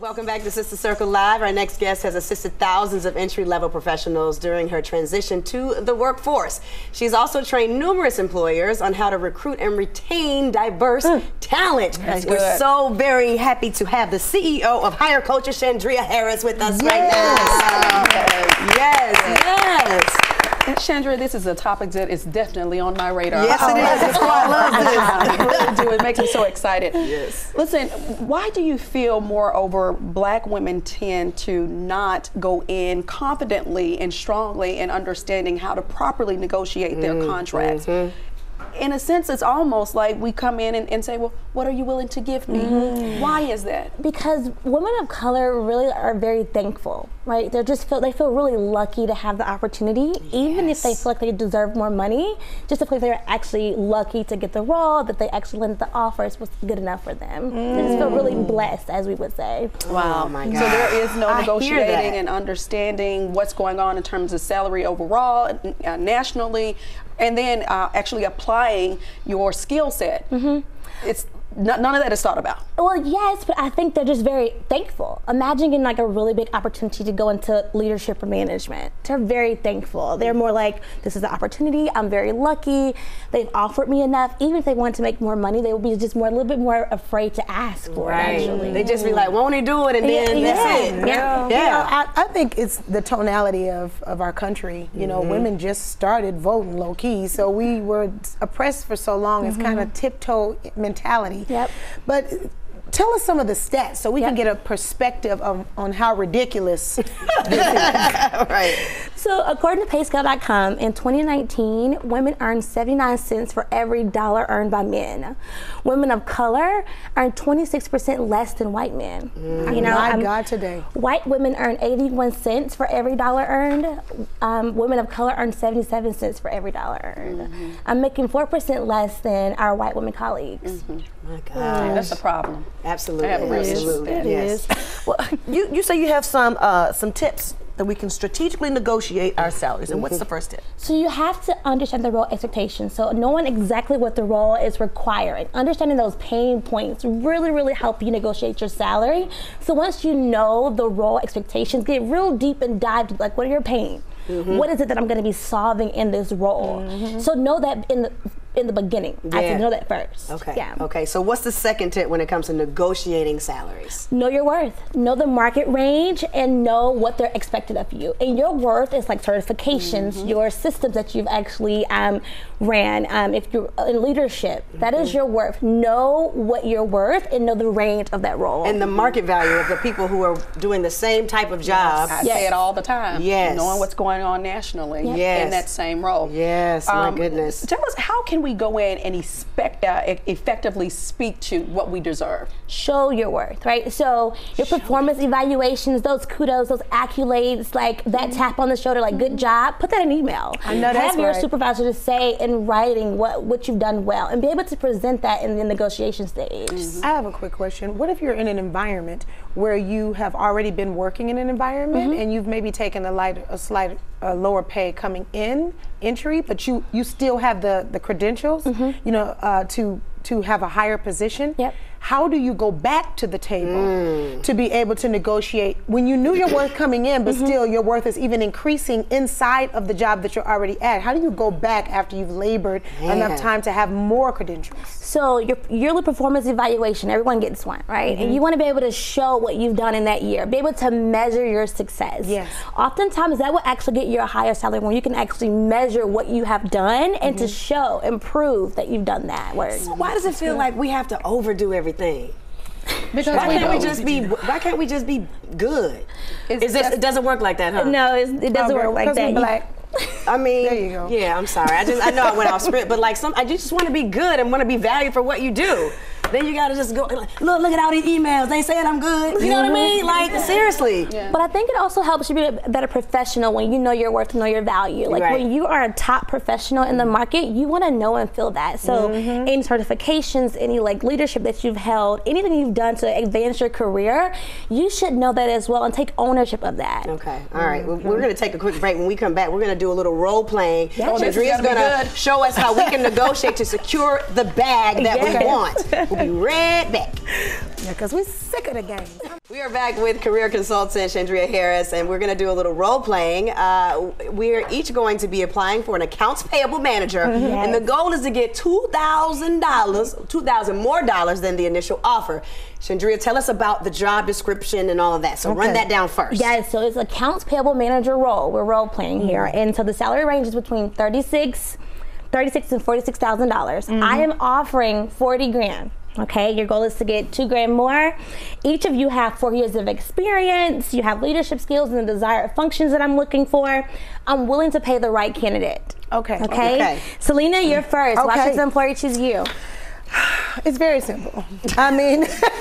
Welcome back to Sister Circle Live. Our next guest has assisted thousands of entry-level professionals during her transition to the workforce. She's also trained numerous employers on how to recruit and retain diverse talent. We're so very happy to have the CEO of Higher Culture, Chandria Harris, with us right now. Yes. Chandria, this is a topic that is definitely on my radar. Yes, it is. That's why I love this. I really do. It makes me so excited. Yes. Listen, why do you feel, moreover, black women tend to not go in confidently and strongly in understanding how to properly negotiate their contracts? In a sense, it's almost like we come in and say, well, what are you willing to give me? Why is that? Because women of color really are very thankful, right? They feel really lucky to have the opportunity, even if they feel like they deserve more money, just to feel like they're actually lucky to get the role, that they actually landed the offer was good enough for them. They just feel really blessed, as we would say. Wow. Oh my God. So there is no negotiating and understanding what's going on in terms of salary overall, nationally, and then actually applying your skill set. It's none of that is thought about. Well, yes, but I think they're just very thankful. Imagine getting like a really big opportunity to go into leadership or management. They're very thankful. They're more like, this is an opportunity. I'm very lucky. They've offered me enough. Even if they want to make more money, they will be just a little bit more afraid to ask for it. Actually, they just be like, "Won't he do it?" And then that's it. You know, I think it's the tonality of our country. You know, women just started voting low key, so we were oppressed for so long. It's kind of tiptoe mentality. But tell us some of the stats so we can get a perspective on how ridiculous this is. So according to payscale.com, in 2019, women earned 79 cents for every dollar earned by men. Women of color earned 26% less than white men. You know, my God, today. White women earn 81 cents for every dollar earned. Women of color earn 77 cents for every dollar earned. I'm making 4% less than our white women colleagues. My God. That's a problem. Absolutely. I have a real issue. It is. Well, you say you have some tips that we can strategically negotiate our salaries, and what's the first tip? So you have to understand the role expectations. So knowing exactly what the role is requiring, understanding those pain points really help you negotiate your salary. So once you know the role expectations, get real deep and dive deep, like what are your pain? What is it that I'm going to be solving in this role? So know that in the beginning. I have to know that first. Okay, so what's the second tip when it comes to negotiating salaries? Know your worth. Know the market range and know what they're expected of you. And your worth is like certifications, your systems that you've actually ran. If you're in leadership, that is your worth. Know what you're worth and know the range of that role. And the market value of the people who are doing the same type of job. I say it all the time. Knowing what's going on nationally in that same role. My goodness. Tell us, how can we go in and effectively speak to what we deserve? Show your worth, right? So your performance evaluations, those kudos, those accolades, like that tap on the shoulder, like good job, put that in email. I know that's Have your supervisor to say in writing what you've done well and be able to present that in the negotiation stage. I have a quick question. What if you're in an environment where you have already been working in an environment and you've maybe taken a slight lower pay coming in, entry, but you still have the credentials, you know, to have a higher position? How do you go back to the table to be able to negotiate when you knew your worth coming in, but still your worth is even increasing inside of the job that you're already at? How do you go back after you've labored enough time to have more credentials? So your yearly performance evaluation, everyone gets one, right? And you want to be able to show what you've done in that year, be able to measure your success. Oftentimes that will actually get you a higher salary when you can actually measure what you have done and to show and prove that you've done that work. So why does it feel like we have to overdo everything? Because why can't we just be good? It doesn't work like that, huh? No, it doesn't work like that. I mean, there you go. Yeah, I'm sorry. I know I went off script, but like I just want to be good and want to be valued for what you do. Then you gotta just go, like, look at all these emails. They saying I'm good. You know what I mean? Like, seriously. But I think it also helps you be a better professional when you know your worth, know your value. Like when you are a top professional in the market, you want to know and feel that. So any certifications, any like leadership that you've held, anything you've done to advance your career, you should know that as well and take ownership of that. Okay. All right. We're gonna take a quick break. When we come back, we're gonna do a little role playing. Chandria's gonna show us how we can negotiate to secure the bag that we want. We'll be right back. Yeah, because we're sick of the game. We are back with career consultant Chandria Harris, and we're going to do a little role playing. We're each going to be applying for an accounts payable manager, and the goal is to get $2,000 more dollars than the initial offer. Chandria, tell us about the job description and all of that. So run that down first. Yes, so it's accounts payable manager role. We're role playing here, and so the salary range is between $36,000 and $46,000. I am offering 40 grand. Okay, your goal is to get $2 grand more. Each of you have 4 years of experience. You have leadership skills and the desired functions that I'm looking for. I'm willing to pay the right candidate. Okay. Selena, you're first. Why should the employer choose you? It's very simple. I mean,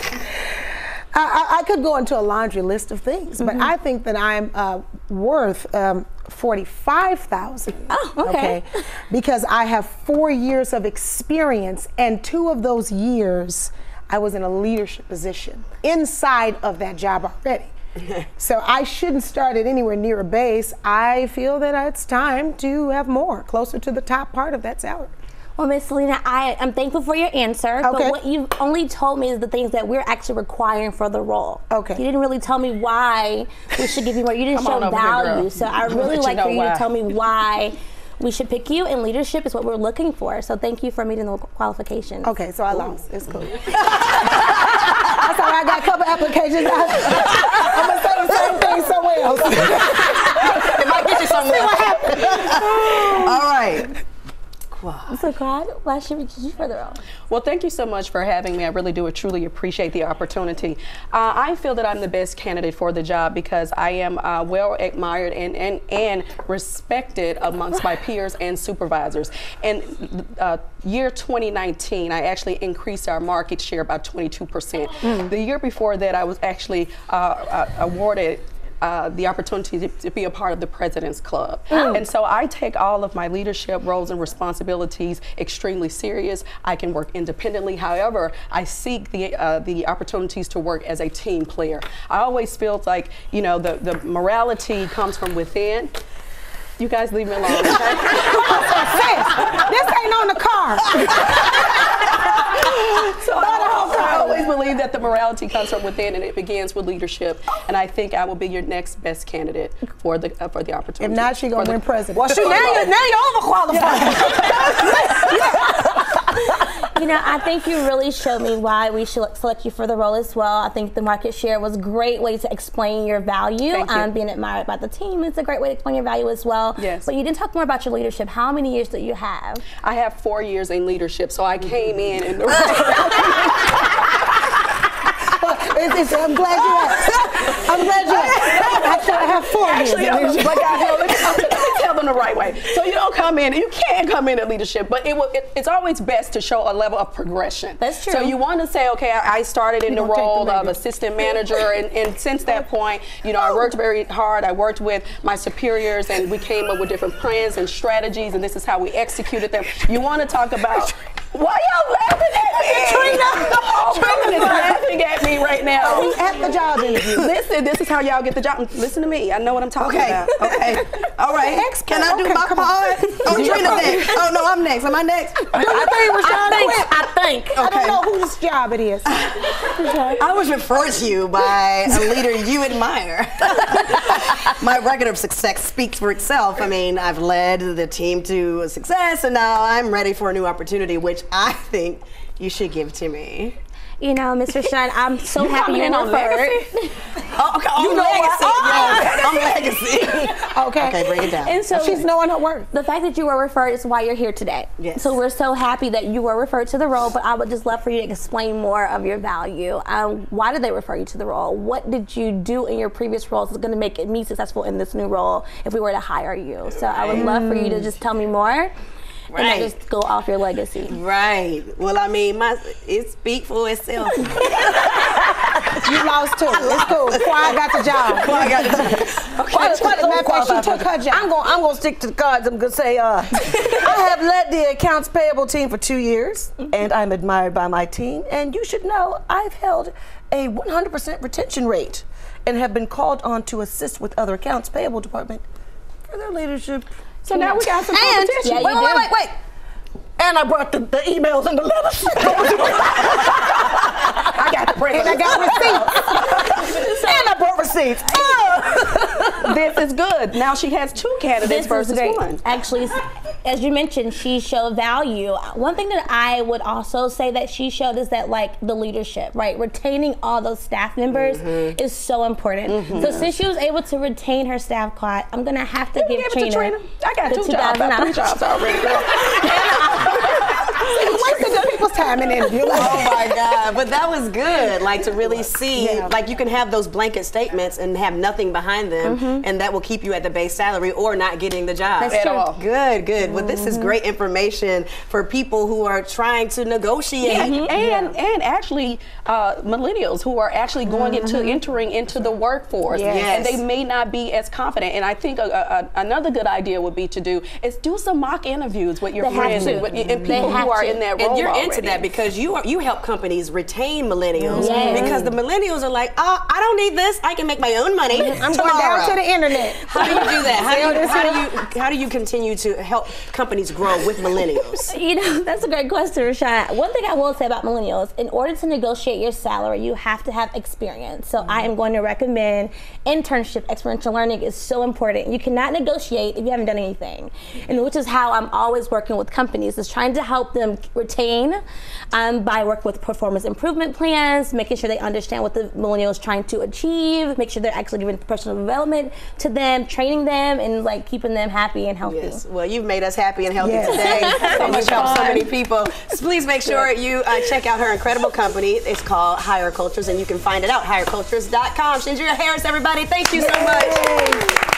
I could go into a laundry list of things, but I think that I'm worth $45,000. Oh, okay. Because I have 4 years of experience, and 2 of those years I was in a leadership position inside of that job already. So I shouldn't start at anywhere near a base. I feel that it's time to have more, closer to the top part of that salary. Well, Miss Selena, I am thankful for your answer, but what you've only told me is the things that we're actually requiring for the role. You didn't really tell me why we should give you more. You didn't show value, so I really like for you to tell me why we should pick you, and leadership is what we're looking for. So thank you for meeting the qualifications. Okay, so I lost. It's cool. That's all right. I got a couple applications. I'm going to say the same thing somewhere else. It might get you somewhere. See what happens. All right. So, Claude, why should we choose you for the role? Well, thank you so much for having me. I really do truly appreciate the opportunity. I feel that I'm the best candidate for the job because I am well admired and respected amongst my peers and supervisors. And year 2019, I actually increased our market share by 22%. The year before that, I was actually awarded the opportunity to be a part of the President's Club. And so I take all of my leadership roles and responsibilities extremely serious. I can work independently. However, I seek the opportunities to work as a team player. I always feel like, you know, the morality comes from within. You guys leave me alone, okay? This ain't on the card. So I always believe that the morality comes from within, and it begins with leadership. And I think I will be your next best candidate for the opportunity. If not, she's gonna win president. Well, now you're overqualified. You know, I think you really showed me why we should select you for the role as well. I think the market share was a great way to explain your value. Being admired by the team is a great way to explain your value as well. Yes. But you didn't talk more about your leadership. How many years do you have? I have 4 years in leadership, so I came in the I'm glad you asked. Actually, I have 4 years. Actually, let me tell them the right way. So you don't come in, you can come in at leadership, but it's always best to show a level of progression. That's true. So you want to say, okay, I started in the role of assistant manager, and since that point, you know, I worked very hard. I worked with my superiors, and we came up with different plans and strategies, and this is how we executed them. You want to talk about. Why y'all laughing at me? Trina is laughing at me right now. We at the job interview. Listen, this is how y'all get the job. Listen to me. I know what I'm talking about. Okay. All right. Can I do my part? Oh, Trina's next. Oh, no, I'm next. Am I next? I think. I don't know whose job it is. I was referred to you by a leader you admire. My record of success speaks for itself. I mean, I've led the team to success, and now I'm ready for a new opportunity, which I think you should give to me. You know, Mr. Shine, I'm so happy you're referred. Okay, I'm legacy. Okay, break it down. And so she's knowing her worth. The fact that you were referred is why you're here today. Yes. So we're so happy that you were referred to the role, but I would just love for you to explain more of your value. Why did they refer you to the role? What did you do in your previous roles that's going to make me successful in this new role if we were to hire you? So I would love for you to just tell me more. And not just go off your legacy. Right. Well, I mean, it speaks for itself. You lost too. It's cool. Quiet got the job. Quiet got the job. She took her job. I'm gonna stick to the cards. I'm gonna say, I have led the accounts payable team for 2 years, and I'm admired by my team. And you should know I've held a 100% retention rate, and have been called on to assist with other accounts payable department for their leadership. So now we got some competition. Wait. And I brought the emails and the letters. I got the print. And I got receipts. And I brought receipts. This is good. Now she has 2 candidates versus 1. Actually, as you mentioned, she showed value. One thing that I would also say that she showed is that, like, the leadership, right? Retaining all those staff members is so important. So since she was able to retain her staff quad, I'm gonna have to give Trina. I got 2 jobs, I got 3 jobs already, girl. Wasting good people's time in interview. Oh my God, but that was good. Like, to really see, like, you can have those blanket statements and have nothing behind them, and that will keep you at the base salary or not getting the job. That's true. Good, good. Well, this is great information for people who are trying to negotiate. And actually millennials who are actually going into entering into the workforce, and they may not be as confident. And I think another good idea would be to do some mock interviews with your friends and people who are in that role. And you're already. into that because you help companies retain millennials because the millennials are like, oh, I don't need this. I can make my own money. I'm going down to the internet. How do you do that? How do you continue to help companies grow with millennials? You know, that's a great question, Rashad. One thing I will say about millennials, in order to negotiate your salary, you have to have experience. So I am going to recommend internship. Experiential learning is so important. You cannot negotiate if you haven't done anything, and which is how I'm always working with companies, is trying to help them retain by working with performance improvement plans, making sure they understand what the millennial is trying to achieve, make sure they're actually giving professional development to them, training them, and like keeping them happy and healthy. Yes. Well, you've made us happy and healthy today, and you've helped so many people. So please make sure you check out her incredible company. It's called Higher Cultures, and you can find it out highercultures.com. Chandria Harris, everybody, thank you so much.